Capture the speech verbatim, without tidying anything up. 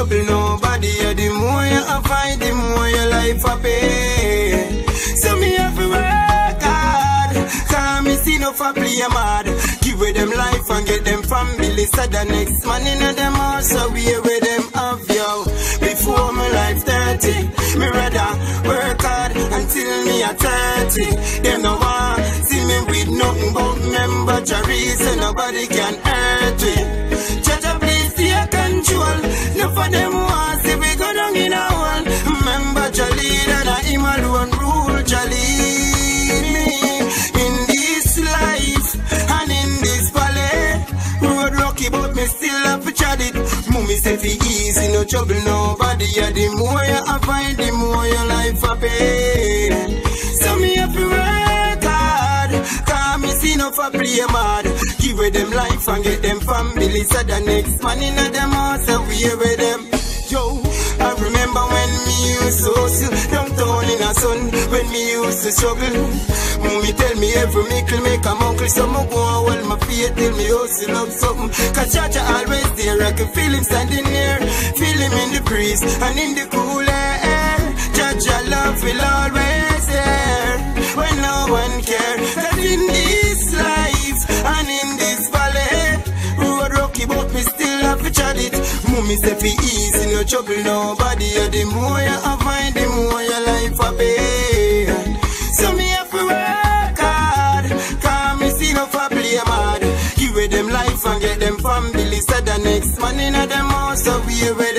trouble nobody. Yeah, the more you avoid, the more your life a pay. So me have to work hard, cause me see no for play mad. Give with them life and get them family. So the next man in them also we with them have yo. Before my life thirty, me rather work hard until me at thirty. Them no want see me with nothing but member juries, so nobody can hurt me. Judge a please take control. No for them want see we go down in a hole. Member Jalid and a him alone rule Jalid me in this life and in this valley. Road rocky but me still have to chat it. Mummy say fi easy, no trouble nobody. Yeah, the more you avoid, the more your life a pay. So me have to work hard, cause me see no for play mad. Give with them life and get them family. So the next man in them house, so we with them. Yo, I remember when me used to hustle downtown in a sun, when me used to struggle. Mommy tell me every mickle make a muckle, so me go and hold my feet till me hustle up something. Cause Jaja always there, I can feel him standing there, feel him in the breeze and in the cool air. Jaja love will always there, when no one care. That in this life and in this valley, road rocky but me still have to chat it. Mommy say fi easy, no trouble nobody. Yeah, the more you avoid, the more your life a pay. So me have to work hard, cause me see no for play mad. Give with them life and get them family. So the next man in them house, so we with